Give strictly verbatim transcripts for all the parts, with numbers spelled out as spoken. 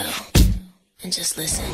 chill and just listen.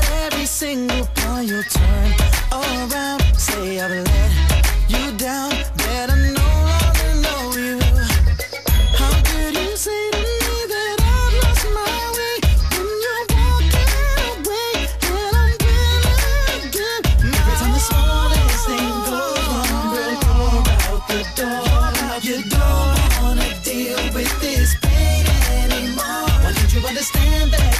single point you'll turn around. Say I've let you down,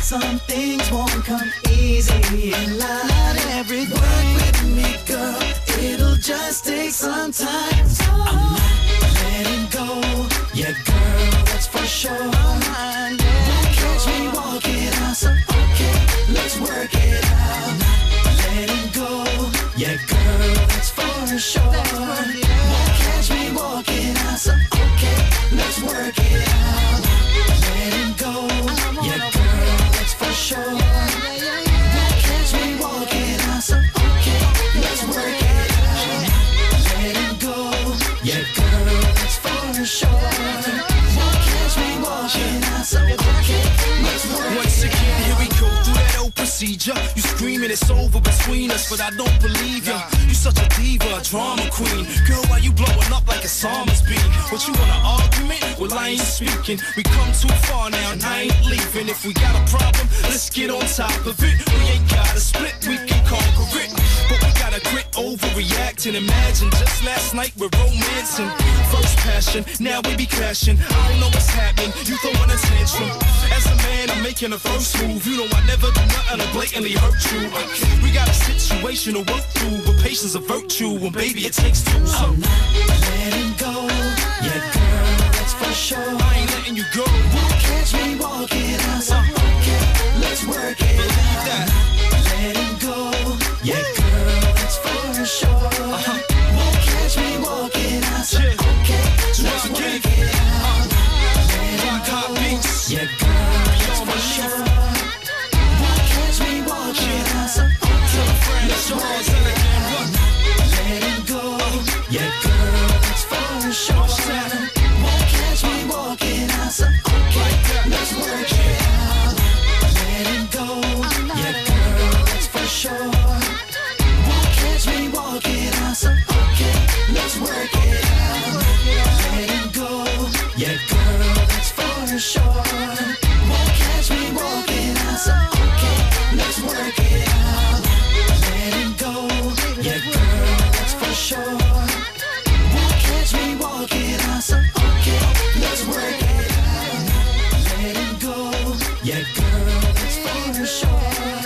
some things won't come easy in life. Not every work with me, girl, it'll just take some time. I'm not letting go, yeah, girl, that's for sure. Won't catch me walking out, so okay, let's work it out. Not letting go, yeah, girl, that's for sure. Won't catch me walking out, so okay, let's work it out. Letting go, yeah, girl, that's for sure. Won't catch me walking out, so okay, let's work it out. Letting go, yeah, girl, that's for sure. Won't catch me walking out, so okay, let's work it out. Once again, here we go through that old procedure. You screaming it's over between us, but I don't believe ya. You such a diva, a drama queen. Girl, why you blowing up like a psalmist beat? What you want an argument? Well, I ain't speaking. We come too far now, and I ain't leaving. If we got a problem, let's get on top of it. We ain't gotta split, we can conquer it. But we gotta quit overreacting. Imagine just last night we're romancing. First passion, now we be crashing. I don't know what's happening, you throwing a tantrum. As a man, I'm making a first move. You know I never do nothing to blatantly hurt you. We got a situation to work through, but patience a virtue, and baby it takes two. So I'm not letting go, yeah, girl, that's for sure. I ain't letting you go. Won't catch me walking out, so okay, let's work it out. Believe that. Letting go, yeah, girl, that's for sure. Uh-huh. Won't catch me walking out, so Yeah. okay, let's Rock work it. it out. Rock hot beats. Yeah, girl, that's for sure. Won't catch me walking out, so okay, let's work it out. Letting go, yeah, girl, that's for sure. Won't catch me walking out, so okay, let's work it out. Letting go, yeah, girl, that's for sure. Won't catch me walking out, so okay, let's work it out. Letting go, yeah, girl, that's for sure. Won't catch me walking out, so okay, let's work it out. Letting go, yeah, girl, that's for sure. Won't catch me walking out, so okay, let's work it out. Letting go, yeah, girl, that's for sure.